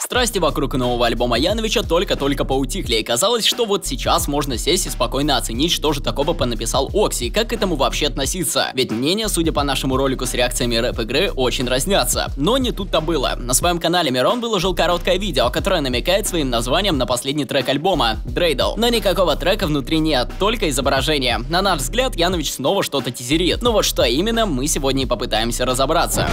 Страсти вокруг нового альбома Яновича только-только поутихли, и казалось, что вот сейчас можно сесть и спокойно оценить, что же такого понаписал Окси и как к этому вообще относиться. Ведь мнения, судя по нашему ролику с реакциями рэп-игры, очень разнятся. Но не тут-то было. На своем канале Мирон выложил короткое видео, которое намекает своим названием на последний трек альбома — Dreidel. Но никакого трека внутри нет, только изображение. На наш взгляд, Янович снова что-то тизерит. Но вот что именно, мы сегодня и попытаемся разобраться.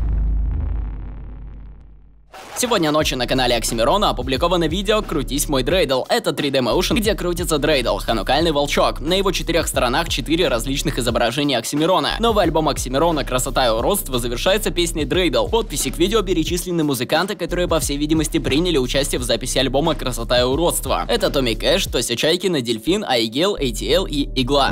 Сегодня ночью на канале Оксимирона опубликовано видео «Крутись, мой Dreidel». Это 3D Motion, где крутится Dreidel, ханукальный волчок. На его 4 сторонах 4 различных изображения Оксимирона. Новый альбом Оксимирона «Красота и уродство» завершается песней Dreidel. В подписи к видео перечислены музыканты, которые, по всей видимости, приняли участие в записи альбома «Красота и уродство». Это Томми Кэш, Тося Чайкина, Дельфин, Айгел, ATL и Игла.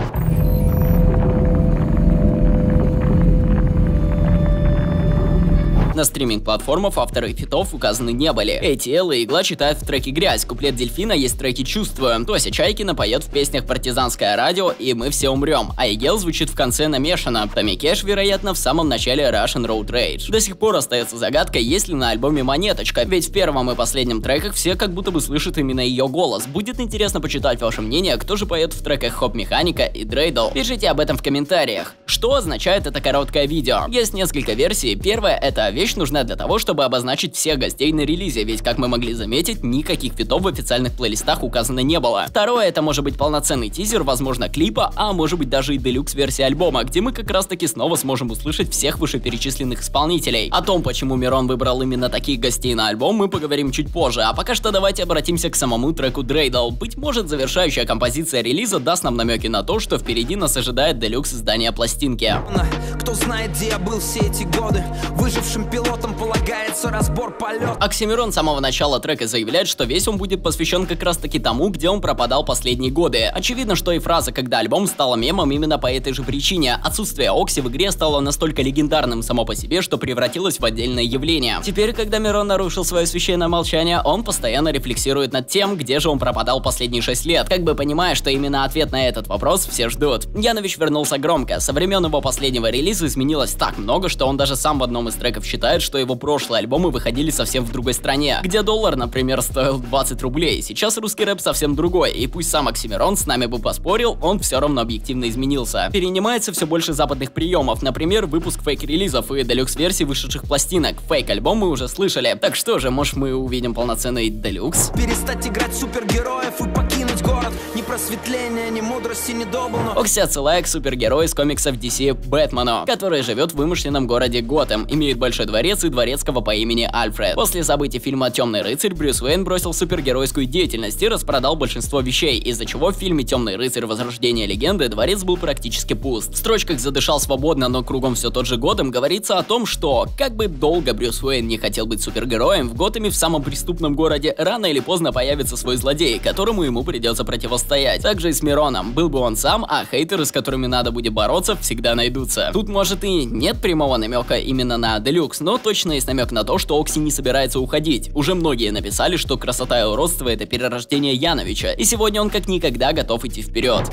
На стриминг-платформах авторы фитов указаны не были. ATL и Игла читают в треке «Грязь», куплет Дельфина есть в треке «Чувствую». Тося Чайкина поет в песнях «Партизанское радио» и «Мы все умрем». Айгел звучит в конце намешано. Томми Кэш, вероятно, в самом начале Russian Road Rage. До сих пор остается загадкой, есть ли на альбоме монеточка, ведь в первом и последнем треках все как будто бы слышат именно ее голос. Будет интересно почитать ваше мнение, кто же поет в треках Хоп Механика и Dreidel. Пишите об этом в комментариях. Что означает это короткое видео? Есть несколько версий. Первая — это вещь нужна для того, чтобы обозначить всех гостей на релизе, ведь, как мы могли заметить, никаких фитов в официальных плейлистах указано не было. Второе — это может быть полноценный тизер, возможно, клипа, а может быть даже и делюкс-версия альбома, где мы как раз таки снова сможем услышать всех вышеперечисленных исполнителей. О том, почему Мирон выбрал именно таких гостей на альбом, мы поговорим чуть позже, а пока что давайте обратимся к самому треку Dreidel. Быть может, завершающая композиция релиза даст нам намеки на то, что впереди нас ожидает делюкс издания пластинки. Кто знает, где я был все эти годы, выжившим пилотом полагается разбор полет. Оксимирон с самого начала трека заявляет, что весь он будет посвящен как раз таки тому, где он пропадал последние годы. Очевидно, что и фраза «когда альбом» стала мемом именно по этой же причине. Отсутствие Окси в игре стало настолько легендарным само по себе, что превратилось в отдельное явление. Теперь, когда Мирон нарушил свое священное молчание, он постоянно рефлексирует над тем, где же он пропадал последние 6 лет, как бы понимая, что именно ответ на этот вопрос все ждут. Янович вернулся громко. Со времен его последнего релиза изменилось так много, что он даже сам в одном из треков считает, что его прошлые альбомы выходили совсем в другой стране, где доллар, например, стоил 20 рублей. Сейчас русский рэп совсем другой, и пусть сам Оксимирон с нами бы поспорил, он все равно объективно изменился. Перенимается все больше западных приемов, например, выпуск фейк-релизов и делюкс-версий вышедших пластинок. Фейк-альбом мы уже слышали. Так что же, может, мы увидим полноценный делюкс? Перестать играть супергероев и покинуть город. Ни просветления, ни мудрости, ни добл, но... Окси отсылает к супергерою из комиксов DC Бэтмену, который живет в вымышленном городе Готэм, имеет большой дворец и дворецкого по имени Альфред. После событий фильма «Темный рыцарь» Брюс Уэйн бросил супергеройскую деятельность и распродал большинство вещей, из-за чего в фильме «Темный рыцарь. Возрождение легенды» дворец был практически пуст. В строчках «Задышал свободно, но кругом все тот же Готэм» говорится о том, что, как бы долго Брюс Уэйн не хотел быть супергероем, в Готэме, в самом преступном городе, рано или поздно появится свой злодей, которому ему придется противостоять. Также и с Мироном. Был бы он сам, а хейтеры, с которыми надо будет бороться, всегда найдутся. Тут, может, и нет прямого намека именно на делюкс, но точно есть намек на то, что Окси не собирается уходить. Уже многие написали, что «Красота и уродство» — это перерождение Яновича, и сегодня он как никогда готов идти вперед.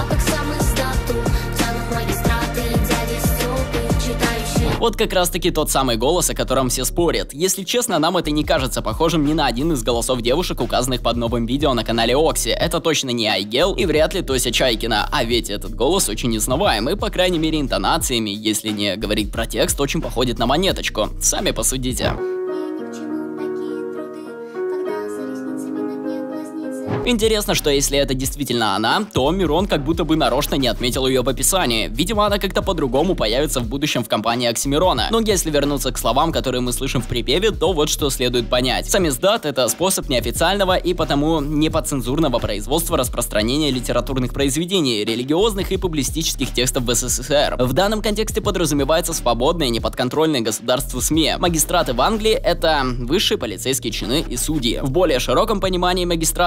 Вот как раз таки тот самый голос, о котором все спорят. Если честно, нам это не кажется похожим ни на один из голосов девушек, указанных под новым видео на канале Окси. Это точно не Айгел и вряд ли Тося Чайкина, а ведь этот голос очень узнаваемый, по крайней мере интонациями, если не говорить про текст, очень походит на монеточку. Сами посудите. Интересно, что если это действительно она, то Мирон как будто бы нарочно не отметил ее в описании. Видимо, она как-то по-другому появится в будущем в компании Оксимирона. Но если вернуться к словам, которые мы слышим в припеве, то вот что следует понять. Самиздат — это способ неофициального и потому неподцензурного производства распространения литературных произведений, религиозных и публицистических текстов в СССР. В данном контексте подразумевается свободные, неподконтрольные государству СМИ. Магистраты в Англии — это высшие полицейские чины и судьи. В более широком понимании магистраты — это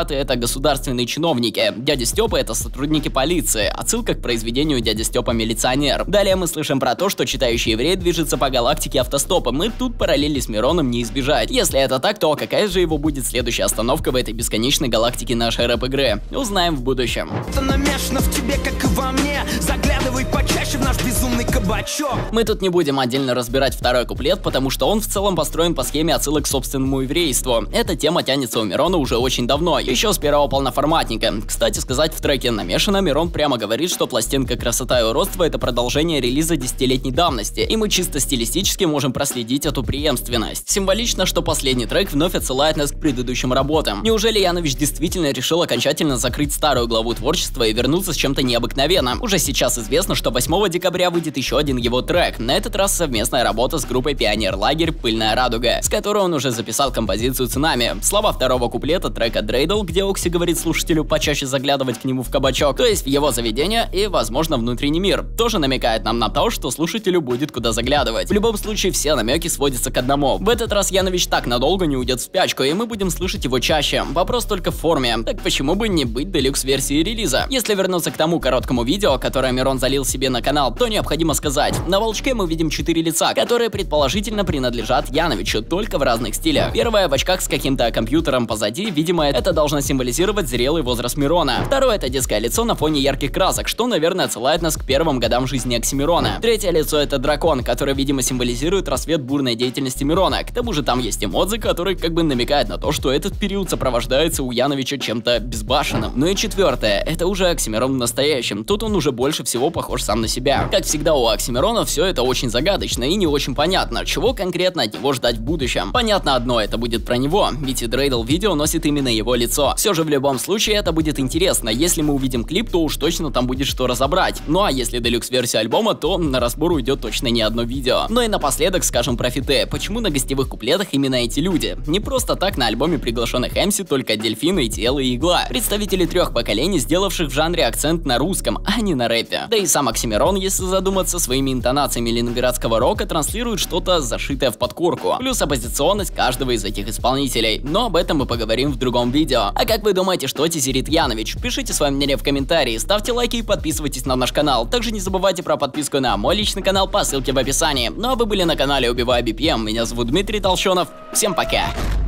государственные чиновники. Дядя Степа — это сотрудники полиции. Отсылка к произведению «Дядя Степа милиционер». Далее мы слышим про то, что читающий еврей движется по галактике автостопом, и тут параллели с Мироном не избежать. Если это так, то какая же его будет следующая остановка в этой бесконечной галактике нашей рэп-игры? Узнаем в будущем. Это намешано в тебе, как и во мне. Заглядывай почаще в наш безумный кабачок. Мы тут не будем отдельно разбирать второй куплет, потому что он в целом построен по схеме отсылок к собственному еврейству. Эта тема тянется у Мирона уже очень давно, еще с первого полноформатника. Кстати сказать, в треке «Намешано» Мирон прямо говорит, что пластинка «Красота и уродство» — это продолжение релиза 10-летней давности, и мы чисто стилистически можем проследить эту преемственность. Символично, что последний трек вновь отсылает нас к предыдущим работам. Неужели Янович действительно решил окончательно закрыть старую главу творчества и вернуться с чем-то необыкновенным? Уже сейчас известно, что 8 декабря выйдет еще один его трек, на этот раз совместная работа с группой «Пионерлагерь. Пыльная радуга», с которой он уже записал композицию «Цунами». Слова второго куплета трека «Дрейдл», где Окси говорит слушателю почаще заглядывать к нему в кабачок, то есть в его заведение и, возможно, внутренний мир, тоже намекает нам на то, что слушателю будет куда заглядывать. В любом случае, все намеки сводятся к одному. В этот раз Янович так надолго не уйдет в спячку, и мы будем слышать его чаще. Вопрос только в форме. Так почему бы не быть делюкс-версией релиза? Если вернуться к тому короткому видео, которое Мирон залил себе на канал, то необходимо сказать: на волчке мы видим 4 лица, которые предположительно принадлежат Яновичу, только в разных стилях. Первое в очках с каким-то компьютером позади, видимо, это должно символизировать зрелый возраст Мирона. Второе — это детское лицо на фоне ярких красок, что, наверное, отсылает нас к первым годам жизни Оксимирона. Третье лицо — это дракон, который, видимо, символизирует рассвет бурной деятельности Мирона. К тому же там есть эмодзи, который как бы намекает на то, что этот период сопровождается у Яновича чем-то безбашенным. Ну и четвертое — это уже Оксимирон в настоящем. Тут он уже больше всего похож сам на себя. Как всегда у Оксимирона все это очень загадочно и не очень понятно, чего конкретно от него ждать в будущем. Понятно одно, это будет про него, ведь и Дрейдл видео носит именно его лицо. Все же в любом случае это будет интересно. Если мы увидим клип, то уж точно там будет что разобрать. Ну а если делюкс-версия альбома, то на разбор уйдет точно не одно видео. Ну и напоследок скажем про фиты. Почему на гостевых куплетах именно эти люди? Не просто так на альбоме приглашенных MC только Дельфин, ATL и Игла. Представители 3 поколений, сделавших в жанре акцент на русском, а не на рэпе. Да и сам Оксимирон, если задуматься, своими интонациями ленинградского рока транслирует что-то зашитое в подкорку. Плюс оппозиционность каждого из этих исполнителей. Но об этом мы поговорим в другом видео. А как вы думаете, что тизерит Янович? Пишите свое мнение в комментарии, ставьте лайки и подписывайтесь на наш канал. Также не забывайте про подписку на мой личный канал по ссылке в описании. Ну а вы были на канале Убиваю BPM. Меня зовут Дмитрий Толщенов. Всем пока!